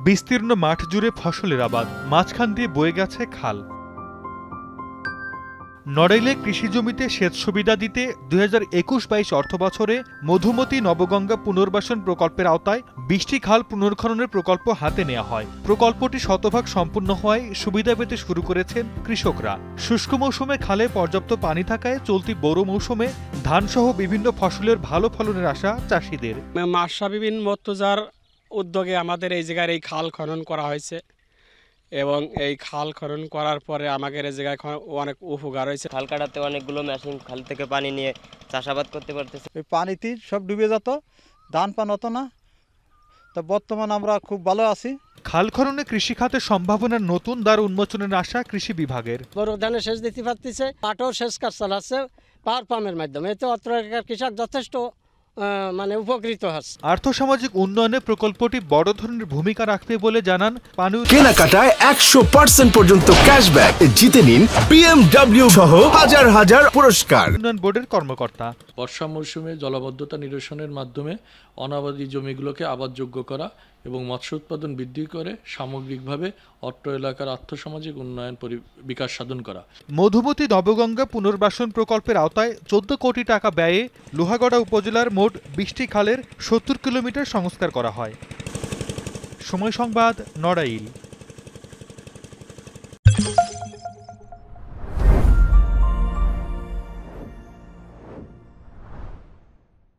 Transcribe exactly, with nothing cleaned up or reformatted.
বিস্তীর্ণ মাঠ জুড়ে ফসলের আবাদ, মাঝখান দিয়ে বয়ে গেছে খাল। নড়াইলে কৃষি জমিতে সেচ সুবিধা দিতে দুই হাজার একুশ বাইশ অর্থ বছরে মধুমতি নবগঙ্গা পুনর্বাসন প্রকল্পের আওতায় বিশটি খাল পুনর্খননের প্রকল্প হাতে নেওয়া হয়। প্রকল্পটি শতভাগ সম্পূর্ণ হওয়ায় সুবিধা পেতে শুরু করেছেন কৃষকরা। শুষ্ক মৌসুমে খালে পর্যাপ্ত পানি থাকায় চলতি বোরো মৌসুমে ধানসহ বিভিন্ন ফসলের ভালো ফলনের আশা চাষিদের। মাশরাফি মর্তুজার উদ্যোগে আমাদের এই জায়গায় এই খাল খনন করা হয়েছে এবং এই খাল খনন করার পরে আমাদের এই জায়গায় অনেক উপকার হয়েছে। খাল কাটাতে অনেকগুলো মেশিন খাল থেকে পানি নিয়ে চাষাবাদ করতে পারতেছে। ওই পানিতে সব ডুবে যেত, ধান পান হতো না। তো বর্তমানে আমরা খুব ভালো আছি। খাল খননে কৃষি খাতের সম্ভাবনার নতুন দ্বার উন্মোচনের আশা কৃষি বিভাগের। বড় ধানে সেচ দিতে পারতেছে, পাটও সেচ কাজ চালাচ্ছে পাওয়ার পাম্পের মাধ্যমে। এতে অত্র এলাকার কৃষক যথেষ্ট মানে উপকৃত হচ্ছে। আর্থসামাজিক উন্নয়নে প্রকল্পটি বড় ধরনের ভূমিকা রাখবে বলে জানান পানি কেনাকাটায় একশো পার্সেন্ট পর্যন্ত ক্যাশব্যাক জিতে নিন বিএমডব্লিউ সহ হাজার হাজার পুরস্কার। উন্নয়ন বোর্ডের কর্মকর্তা বর্ষা মৌসুমে জলাবদ্ধতা নিরসনের মাধ্যমে অনাবাদী জমিগুলোকে আবাদযোগ্য করা এবং মৎস্য উৎপাদন বৃদ্ধি করে সামগ্রিকভাবে অত্র এলাকার আর্থসামাজিক উন্নয়ন বিকাশ সাধন করা। মধুমতি নবগঙ্গা পুনর্বাসন প্রকল্পের আওতায় চোদ্দ কোটি টাকা ব্যয়ে লোহাগড়া উপজেলার মোট বিশটি খালের সত্তর কিলোমিটার সংস্কার করা হয়। সময় সংবাদ, নড়াইল।